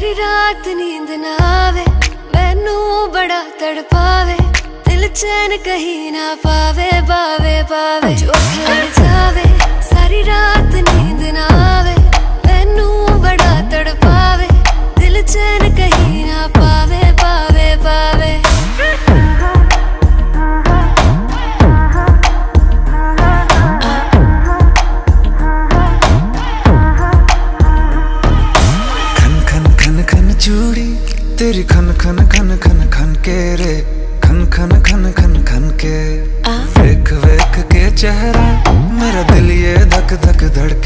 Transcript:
सारी रात नींद ना आवे, मैनू बड़ा तड़पावे, दिल चैन कहीं ना पावे, पावे पावे जो लड़ जावे। सारी रात नींद ना आवे, मैनू बड़ा तड़पावे, दिल चैन कहीं ना पावे, पावे पावे। चूड़ी तेरी खन खन खन खन खन के रे, खन खन खन खन खन के। वेख वेख के चेहरा मेरा दिल ये धक धक धड़के।